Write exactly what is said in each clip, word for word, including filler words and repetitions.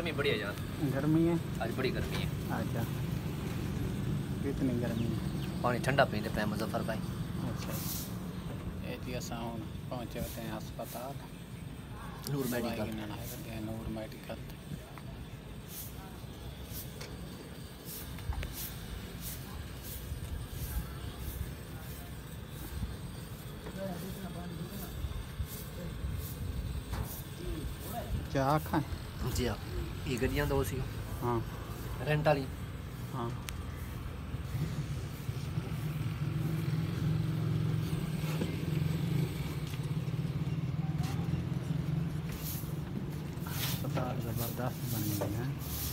गर्मी बढ़िया यार। गर्मी है आज बड़ी गर्मी है। अच्छा कितनी गर्मी है? पानी ठंडा पीते पे मुजफ्फर भाई। अच्छा ये जी असां हुण पहुंचे वते हैं अस्पताल नूर मेडिकल। नूर मेडिकल क्या आखा है जी हाँ ये गड्डियाँ दो सी हाँ रेंट वाली हाँ अस्पताल ज़बरदस्त बन गई है।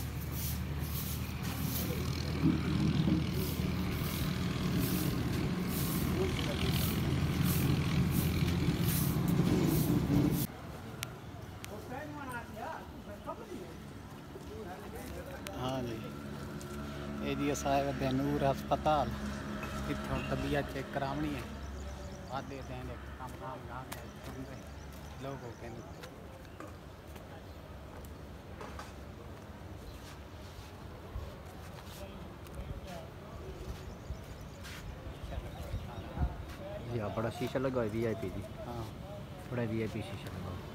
हाँ जी ये जी असां नूर अस्पताल इतों तबीयत चेक करावनी है वादे दें काम काम गाँव लोगों के जी हाँ बड़ा शीशा लगा है वी आई पी जी। हाँ बड़ा वी आई पी शीशा लगा है।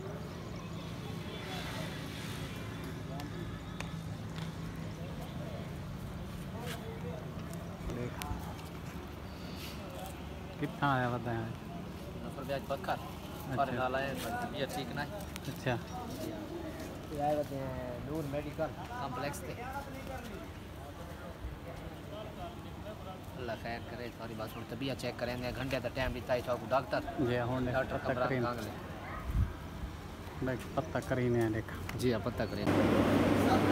कितना आया बताया नफर ब्याज बक्कर पर गाला है तबीयत ठीक ना है। अच्छा ये आए होते हैं नूर मेडिकल कॉम्प्लेक्स थे। अल्लाह खैर करे थोड़ी बात सुन तबीयत चेक करेंगे घंटे तक टाइम बीता है डॉक्टर जी हाँ डॉक्टर कमरा मांग ले पता करीने देखा जी हाँ पता करेंगे।